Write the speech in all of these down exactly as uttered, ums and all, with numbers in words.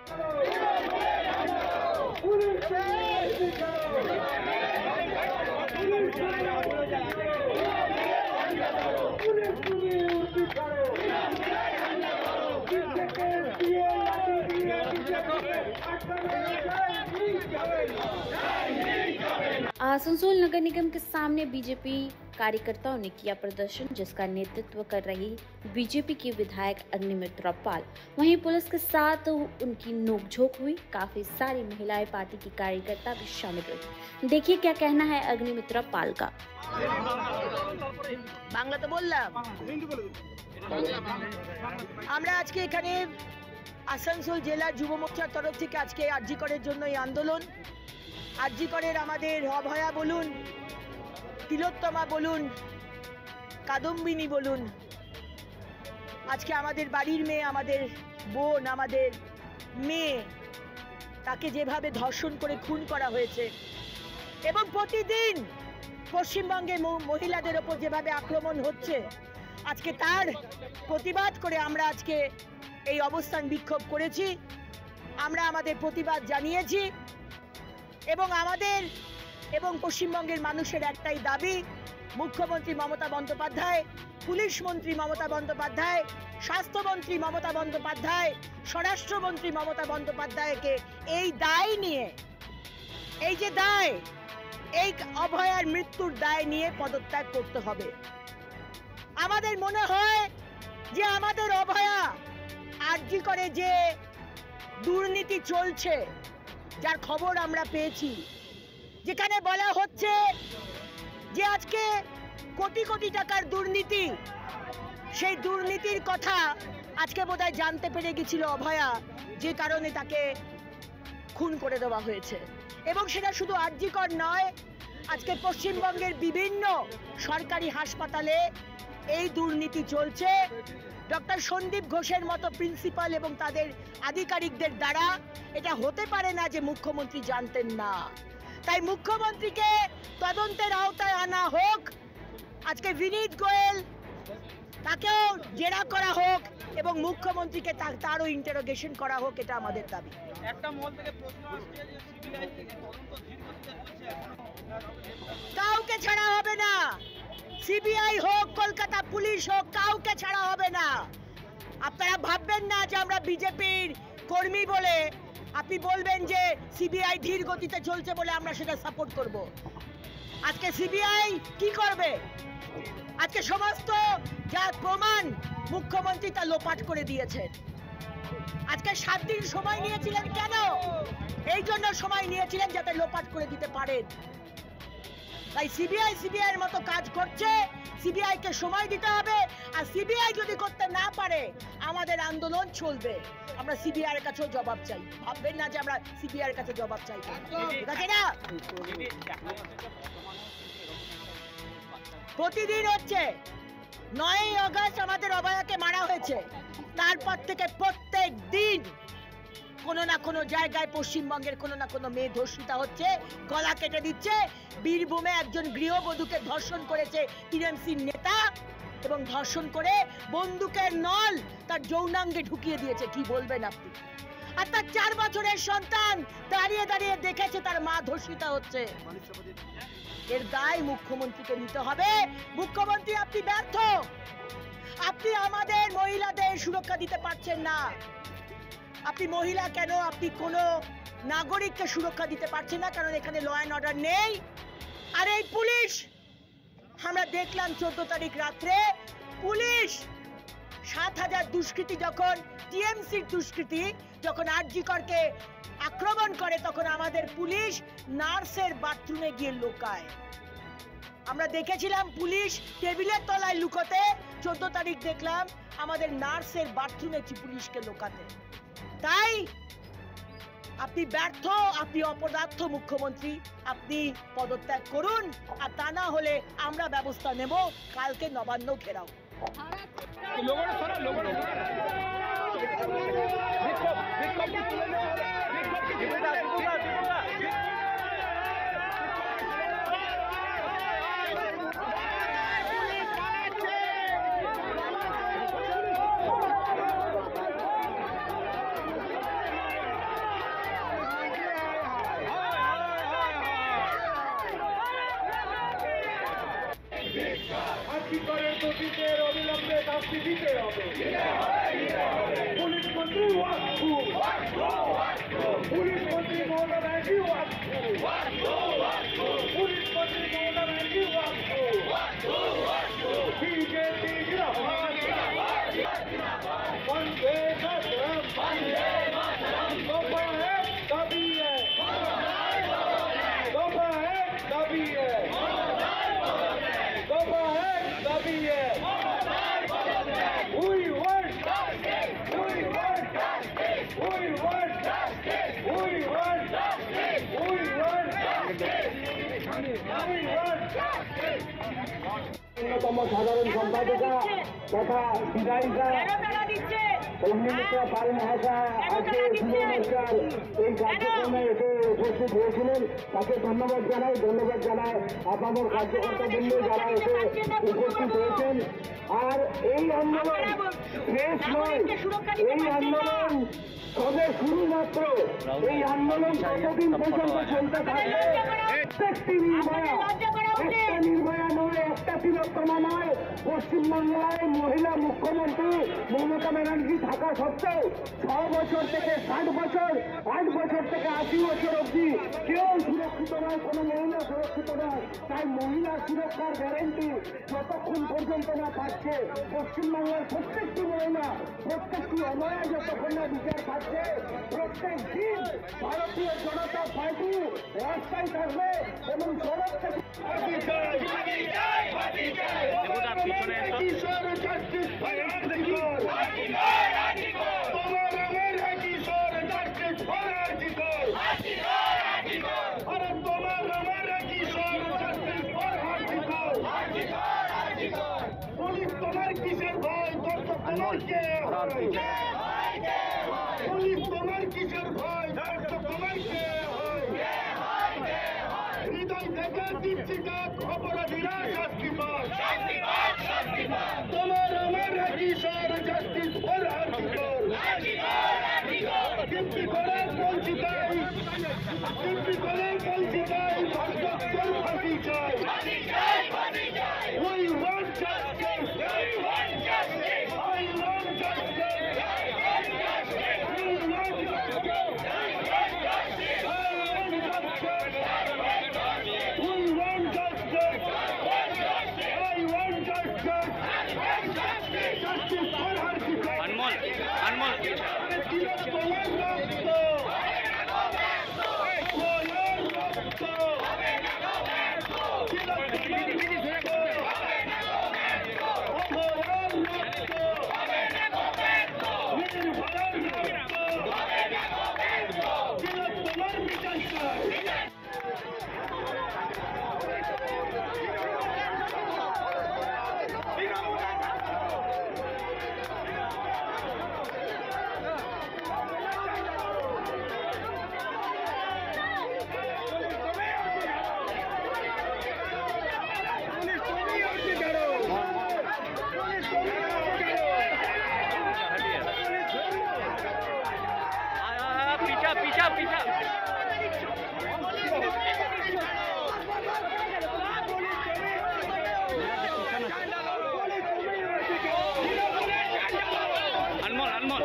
आसनसोल नगर निगम के सामने बीजेपी कार्यकर्ताओं ने किया प्रदर्शन, जिसका नेतृत्व कर रही बीजेपी की विधायक अग्निमित्रा पाल। वहीं पुलिस के साथ उनकी नोकझोंक हुई। काफी सारी महिलाएं, पार्टी की कार्यकर्ता भी शामिल हुई। देखिए क्या कहना है अग्निमित्रा पाल का। बांग्ला तो बोललाम। আমরা আজকে এখানে আসানসোল জেলা যুব মোর্চার তরফ থেকে আজকে আরজি করের জন্য এই আন্দোলন। আরজি করের আমাদের অভয়া বলুন, তিলোত্তমা বলুন, কাদম্বিনী বলুন, আজকে আমাদের বাড়ির মেয়ে, আমাদের বোন, আমাদের মেয়ে, তাকে যেভাবে ধর্ষণ করে খুন করা হয়েছে এবং প্রতিদিন পশ্চিমবঙ্গে মহিলাদের ওপর যেভাবে আক্রমণ হচ্ছে, আজকে তার প্রতিবাদ করে আমরা আজকে এই অবস্থান বিক্ষোভ করেছি। আমরা আমাদের প্রতিবাদ জানিয়েছি এবং আমাদের এবং পশ্চিমবঙ্গের মানুষের একটাই দাবি, মুখ্যমন্ত্রী মমতা বন্দ্যোপাধ্যায়, পুলিশ মন্ত্রী মমতা বন্দ্যোপাধ্যায়, স্বাস্থ্যমন্ত্রী মমতা বন্দ্যোপাধ্যায়, স্বরাষ্ট্রমন্ত্রী মমতা বন্দ্যোপাধ্যায়কে এই দায় নিয়ে, এই যে দায়, এই অভয়ার মৃত্যুর দায় নিয়ে পদত্যাগ করতে হবে। আমাদের মনে হয় যে আমাদের অভয়া আরজি করে যে দুর্নীতি চলছে, যার খবর আমরা পেয়েছি, যেখানে বলা হচ্ছে যে আজকে কোটি কোটি টাকার দুর্নীতি, সেই দুর্নীতির কথা আজকে বোধহয় জানতে পেরে গেছিল অভয়া, যে কারণে তাকে খুন করে দেওয়া হয়েছে। এবং সেটা শুধু আরজি কর নয়, আজকে পশ্চিমবঙ্গের বিভিন্ন সরকারি হাসপাতালে এই দুর্নীতি চলছে। ডক্টর সন্দীপ ঘোষের মতো প্রিন্সিপাল এবং তাদের আধিকারিকদের দ্বারা এটা হতে পারে না যে মুখ্যমন্ত্রী জানতেন না। তাই মুখ্যমন্ত্রীকে তদন্তের আওতায় আনা হোক, আজকে বিনীত গোয়েল তাকেও জেরা করা হোক এবং মুখ্যমন্ত্রীকে তারও ইন্টারোগেশন করা হোক, এটা আমাদের দাবি। একটা মহল থেকে প্রশ্ন আসছে যে সিবিআই থেকে তদন্ত ধীর গতিতে চলছে, কাউকে ছাড়া হবে না। সিবিআই হোক, কলকাতা পুলিশ হোক, কাউকে ছাড়া হবে না। আপনারা ভাববেন না যে আমরা বিজেপির কর্মী বলে আপনি বলবেন যে সিবিআই ধীর গতিতে চলছে বলে আমরা সেটা সাপোর্ট করব। আজকে সিবিআই কি করবে? আজকে সমস্ত যা প্রমাণ মুখ্যমন্ত্রী তা লোপাট করে দিয়েছেন। আজকে সাত দিন সময় নিয়েছিলেন কেন? এই জন্য সময় নিয়েছিলেন যাতে লোপাট করে দিতে পারেন। তাই সিবিআই সিবিআই এর মতো কাজ করছে, সিবিআই কে সময় দিতে হবে। আর সিবিআই যদি করতে না পারে আমাদের আন্দোলন চলবে। আমরা সিবিআই এর কাছেও জবাব চাই। ভাববেন না যে আমরা সিবিআই এর কাছে জবাব চাই, ঠিক আছে না? প্রতিদিন হচ্ছে। নয়ই আগস্ট আমাদের অভয়াকে মারা হয়েছে, তারপর থেকে প্রত্যেক দিন কোনো না কোনো জায়গায় পশ্চিমবঙ্গের কোনো না কোনো মেয়ে ধর্ষিতা হচ্ছে, গলা কেটে দিচ্ছে। বীরভূমে একজন গৃহবধূকে ধর্ষণ করেছে টিএমসির নেতা এবং ধর্ষণ করে বন্দুকের নল তার যৌনাঙ্গে ঢুকিয়ে দিয়েছে। কি বলবেন আপনি? আর তার চার বছরের সন্তান দাঁড়িয়ে দাঁড়িয়ে দেখেছে তার মা ধর্ষিতা হচ্ছে। এর দায় মুখ্যমন্ত্রীকে নিতে হবে। মুখ্যমন্ত্রী আপনি ব্যর্থ, আপনি আমাদের মহিলাদের সুরক্ষা দিতে পারছেন না। আপনি মহিলা কেন, আপনি কোনো নাগরিককে সুরক্ষা দিতে পারছেন না, কারণ এখানে ল অ্যান্ড অর্ডার নেই। আর এই পুলিশ, আমরা দেখলাম চোদ্দ তারিখ রাত্রে পুলিশ সাত হাজার দুষ্কৃতী যখন টিএমসির দুষ্কৃতী যখন আরজি করকে আক্রমণ করে, তখন আমাদের পুলিশ নার্সের বাথরুমে গিয়ে লুকায়। আমরা দেখেছিলাম পুলিশ টেবিলের তলায় লুকোতে, চোদ্দ তারিখ দেখলাম আমাদের নার্সের বাথরুমে পুলিশকে লুকাতে। তাই আপনি ব্যর্থ, আপনি অপদার্থ মুখ্যমন্ত্রী, আপনি পদত্যাগ করুন। আর তা না হলে আমরা ব্যবস্থা নেব। কালকে নবান্ন ঘেরাও। আজকে করে দোষীদের অবিলম্বে শাস্তি দিতে হবে। পুলিশ মন্ত্রী ওয়াকফু, পুলিশ মন্ত্রী মমতা ব্যানার্জি ওয়াকফু, পুলিশ মন্ত্রী মমতা ব্যানার্জি ওয়াকফু, বিজেপি জিন্দাবাদ, বন্দে মাতরম, দফা এক দাবি है, दफा एक दाबी है, दफा एक दाबी है। We want justice, we want justice, we want justice, we want justice, we want justice, we want justice. অন্যতম সাধারণ সম্পাদিকা তথা বিধায়িকা অগ্নিমিত্রা পাল মহাশয় আজকে যুব মোর্চার এই কার্যক্রমে এসে উপস্থিত হয়েছিলেন, তাকে ধন্যবাদ জানাই। ধন্যবাদ জানাই আপামর কার্যকর্তাবৃন্দ যারা এসে উপস্থিত হয়েছেন। আর এই আন্দোলন শেষ নয়, এই আন্দোলন তবে শুরু মাত্র। এই আন্দোলন কতদিন পর্যন্ত চলতে থাকবে, প্রত্যেকটি নির্ভয়া, একটা নির্ভয়া নয়, একটা তিলোত্তমা নয়। পশ্চিমবাংলায় মহিলা মুখ্যমন্ত্রী মমতা ব্যানার্জি থাকা সত্ত্বেও ছ বছর থেকে ষাট বছর, আট বছর থেকে আশি বছর অবধি কেউ সুরক্ষিত নয়, কোনো মহিলা সুরক্ষিত নয়। তাই মহিলা সুরক্ষার গ্যারেন্টি যতক্ষণ পর্যন্ত না পাচ্ছে পশ্চিমবাংলার প্রত্যেকটি মহিলা, প্রত্যেকটি অময়া যতক্ষণ না বিচার পাচ্ছে, প্রত্যেক দিন ভারতীয় জনতা পার্টি রাস্তায় থাকবে এবং সড়ক থেকে পুলিশ তোমার কিসের ভয়, দর্শক তোমার কে পুলিশ তোমার কিসের ভয়, দর্শক তোমার কে হৃদয় থেকে দিচ্ছি ডাক, অপরাধীরা শাস্তি পাক, তোমার আমার কিশোর জাস্টিস ফর আর্টিকল, ডিপ্টি করে বলছি তাই, ডিপ্টি করে বলছি তাই, ভক্তর ফাঁসি চাই। We want justice, we want justice, I want justice, we want justice, I want justice, we want justice, I want justice, justice for Harshita. Anmol, Anmol. Tilottama রক্ত, সোনার রক্ত, पीछा पीछा अनमोल अनमोल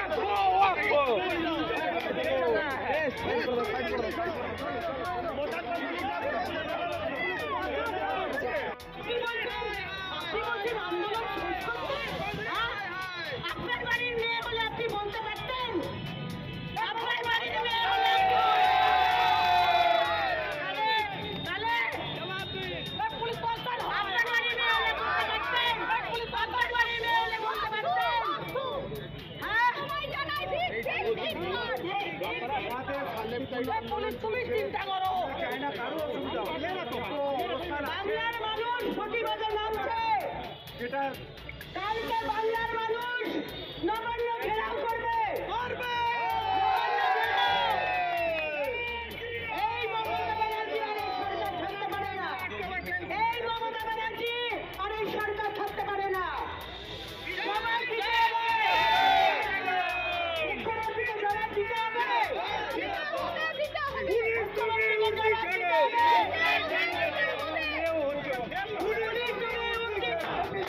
আপনার বাড়ির মেয়ে হলে আপনি বলতে পারতেন, আপনার বাড়ির মেয়ে পুলিশ আপনার বাড়ির মেয়ে হলে বলতে পারতেন, পুলিশ আপনার বাড়ির মেয়ে হলে বলতে পারতেন। হ্যাঁ পুলিশ তুমি চিন্তা করো, বাংলার মানুষ প্রতিবাদে নামছে, কালকে বাংলার মানুষ নবান্ন ঘেরাও করবে, এই মমতা ব্যানার্জি আর এই সরকার থাকতে পারে না, এই মমতা ব্যানার্জি আর এই সরকার থাকতে পারে না। সবাই দিতে হবে, মুখ্যমন্ত্রীকে জবাব দিতে হবে, মুখ্যমন্ত্রীকে জবাব দিতে হবে।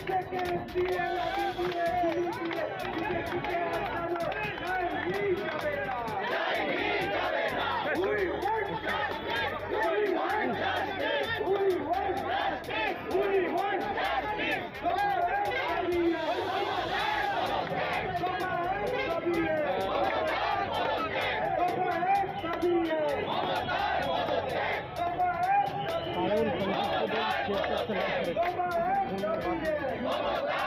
Para el